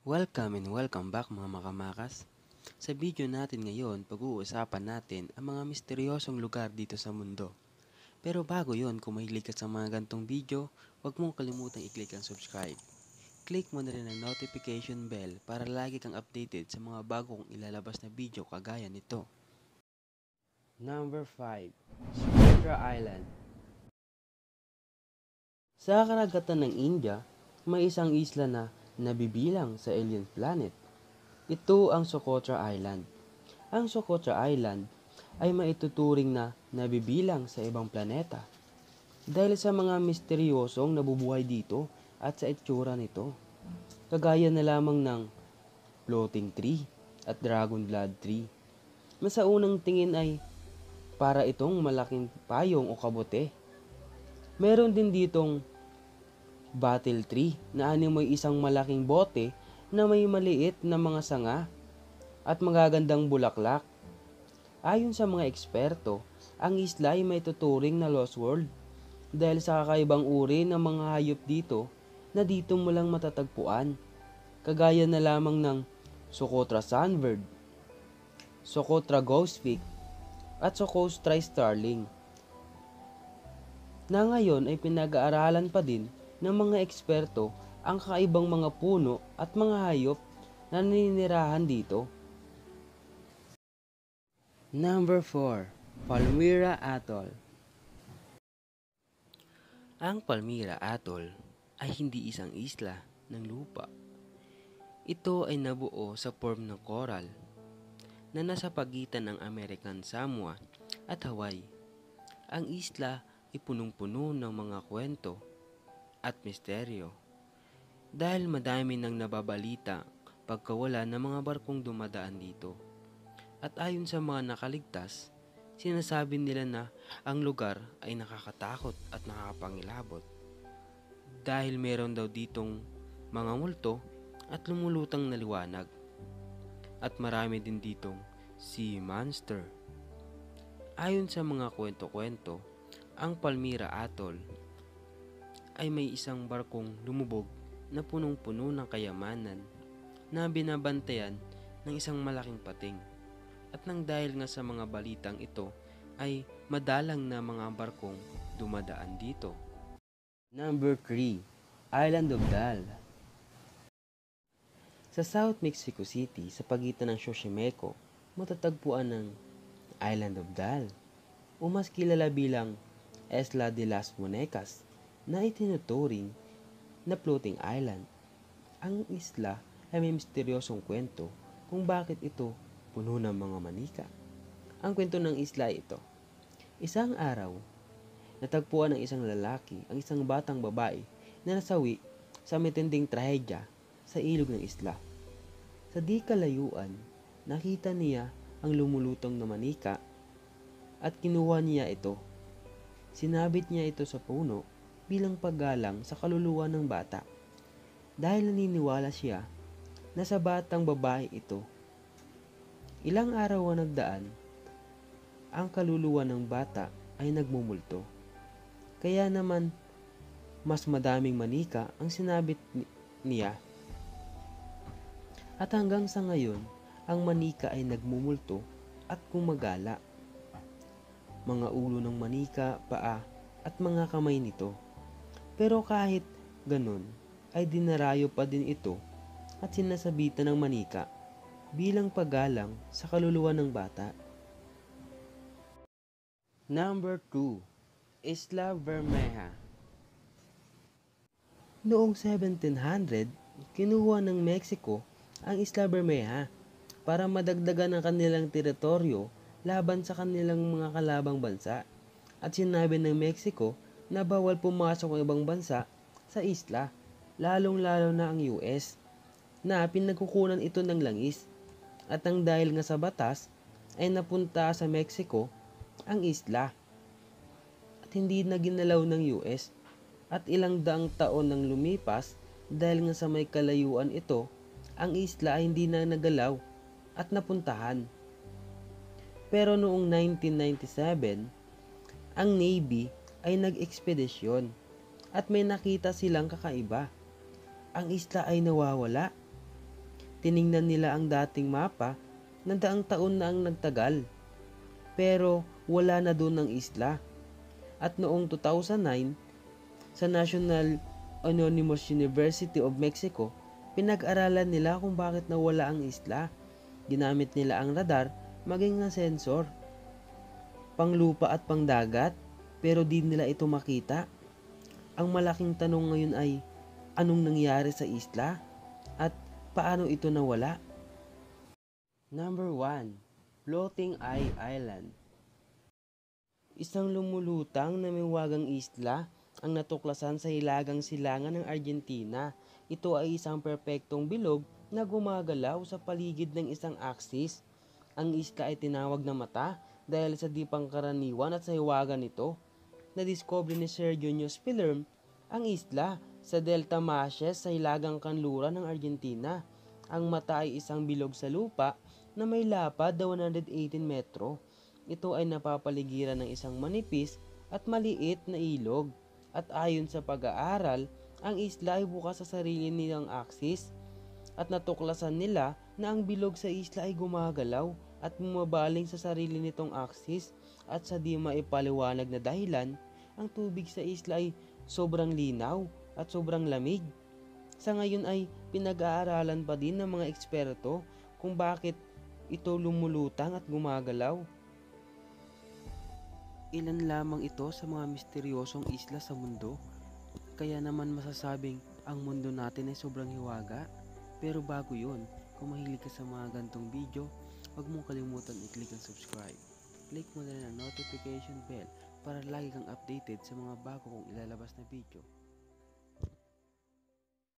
Welcome and welcome back mga makamakas. Sa video natin ngayon, pag-uusapan natin ang mga misteryosong lugar dito sa mundo. Pero bago yon, kung mahilig ka sa mga gantong video, huwag mong kalimutang i-click ang subscribe. Click mo na rin ang notification bell para lagi kang updated sa mga bagong ilalabas na video kagaya nito. Number 5. Sumatra Island. Sa karagatan ng India, may isang isla na nabibilang sa alien planet. Ito ang Socotra Island. Ang Socotra Island ay maituturing na nabibilang sa ibang planeta dahil sa mga misteryosong nabubuhay dito at sa itsura nito. Kagaya na lamang ng floating tree at dragon blood tree na sa unang tingin ay para itong malaking payong o kabote. Meron din ditong battle tree na animoy isang malaking bote na may maliit na mga sanga at magagandang bulaklak. Ayon sa mga eksperto, ang isla ay may tuturing na lost world dahil sa kakaibang uri ng mga hayop dito na dito mo lang matatagpuan, kagaya na lamang ng Socotra sunbird, Socotra ghostfig at Socotra starling na ngayon ay pinag-aaralan pa din ng mga eksperto ang kakaibang mga puno at mga hayop na naninirahan dito. Number 4. Palmyra Atoll. Ang Palmyra Atoll ay hindi isang isla ng lupa. Ito ay nabuo sa form ng coral na nasa pagitan ng American Samoa at Hawaii. Ang isla ay punong-puno ng mga kwento at misteryo dahil madami nang nababalita pagkawala ng mga barkong dumadaan dito. At ayon sa mga nakaligtas, sinasabi nila na ang lugar ay nakakatakot at nakakapangilabot dahil meron daw ditong mga multo at lumulutang na liwanag at marami din ditong sea monster. Ayon sa mga kwento-kwento, ang Palmyra Atoll ay may isang barkong lumubog na punong-puno ng kayamanan na binabantayan ng isang malaking pating. At nang dahil nga sa mga balitang ito ay madalang na mga barkong dumadaan dito. Number 3. Island of Dal. Sa South Mexico City, sa pagitan ng Xochimilco, matatagpuan ng Island of Dal o mas kilala bilang Isla de las Monecas na itinuturing na floating island. Ang isla ay may misteryosong kwento kung bakit ito puno ng mga manika. Ang kwento ng isla ay ito. Isang araw, natagpuan ng isang lalaki ang isang batang babae na nasawi sa matinding trahedya sa ilog ng isla. Sa di kalayuan, nakita niya ang lumulutong na manika at kinuha niya ito. Sinabit niya ito sa puno bilang paggalang sa kaluluwa ng bata dahil naniniwala siya na sa batang babae ito. Ilang araw ang nagdaan, ang kaluluwa ng bata ay nagmumulto. Kaya naman, mas madaming manika ang sinabit niya. At hanggang sa ngayon, ang manika ay nagmumulto at gumagala. Mga ulo ng manika, paa, at mga kamay nito. Pero kahit ganun, ay dinarayo pa din ito at sinasabitan ng manika bilang paggalang sa kaluluwa ng bata. Number 2. Isla Bermeja. Noong 1700, kinuha ng Mexico ang Isla Bermeja para madagdagan ang kanilang teritoryo laban sa kanilang mga kalabang bansa at sinabi ng Mexico na bawal pumasok ang ibang bansa sa isla, lalong-lalo na ang US, na pinagkukunan ito ng langis. At ang dahil nga sa batas ay napunta sa Mexico ang isla at hindi na ginalaw ng US at ilang daang taon nang lumipas dahil nga sa may kalayuan ito, ang isla ay hindi na nagalaw at napuntahan. Pero noong 1997, ang Navy ay nag-ekspedisyon at may nakita silang kakaiba. Ang isla ay nawawala Tiningnan nila ang dating mapa na daang taon na ang nagtagal. Pero wala na doon ang isla. At noong 2009, sa National Anonymous University of Mexico, pinag-aralan nila kung bakit nawala ang isla. Ginamit nila ang radar maging ang sensor, panglupa at pangdagat, pero di nila ito makita. Ang malaking tanong ngayon ay, anong nangyari sa isla? At paano ito nawala? Number 1. Floating Island. Isang lumulutang na may wagang isla ang natuklasan sa hilagang silangan ng Argentina. Ito ay isang perpektong bilog na gumagalaw sa paligid ng isang axis. Ang isla ay tinawag na mata dahil sa di pangkaraniwan at sa hiwaga nito. Nadiskubre ni Sir Junio Spillerm ang isla sa Delta Maashes sa hilagang kanluran ng Argentina. Ang mata ay isang bilog sa lupa na may lapad na 118 metro. Ito ay napapaligiran ng isang manipis at maliit na ilog. At ayon sa pag-aaral, ang isla ay bukas sa sarili nilang axis at natuklasan nila na ang bilog sa isla ay gumagalaw at bumabaling sa sarili nitong axis at sa di maipaliwanag na dahilan, ang tubig sa isla ay sobrang linaw at sobrang lamig. Sa ngayon ay pinag-aaralan pa din ng mga eksperto kung bakit ito lumulutang at gumagalaw. Ilan lamang ito sa mga misteryosong isla sa mundo, kaya naman masasabing ang mundo natin ay sobrang hiwaga. Pero bago yun, kung mahilig ka sa mga gantong video, huwag mong kalimutan i-click ang subscribe. Click mo na rin ang notification bell para lagi kang updated sa mga bago kong ilalabas na video.